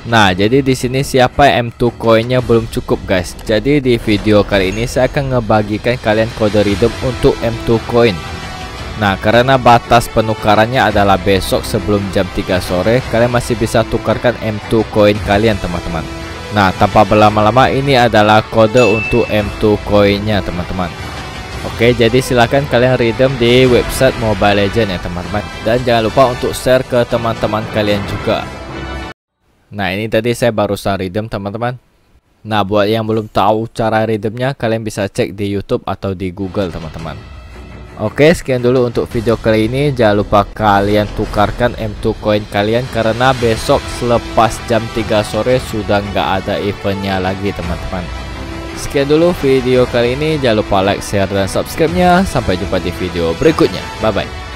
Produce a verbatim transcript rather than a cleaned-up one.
Nah, jadi di sini siapa M dua koinnya belum cukup guys. Jadi di video kali ini saya akan ngebagikan kalian kode redeem untuk M dua koin. Nah, karena batas penukarannya adalah besok sebelum jam tiga sore, kalian masih bisa tukarkan M dua koin kalian teman-teman. Nah, tanpa berlama-lama, ini adalah kode untuk M dua koinnya teman-teman. Oke, jadi silahkan kalian redeem di website Mobile Legends ya teman-teman. Dan jangan lupa untuk share ke teman-teman kalian juga. Nah, ini tadi saya barusan redeem teman-teman. Nah, buat yang belum tahu cara redeemnya, kalian bisa cek di YouTube atau di Google teman-teman. Oke, sekian dulu untuk video kali ini. Jangan lupa kalian tukarkan M dua koin kalian, karena besok selepas jam tiga sore sudah nggak ada eventnya lagi teman-teman. Sekian dulu video kali ini. Jangan lupa like, share, dan subscribe-nya. Sampai jumpa di video berikutnya. Bye-bye.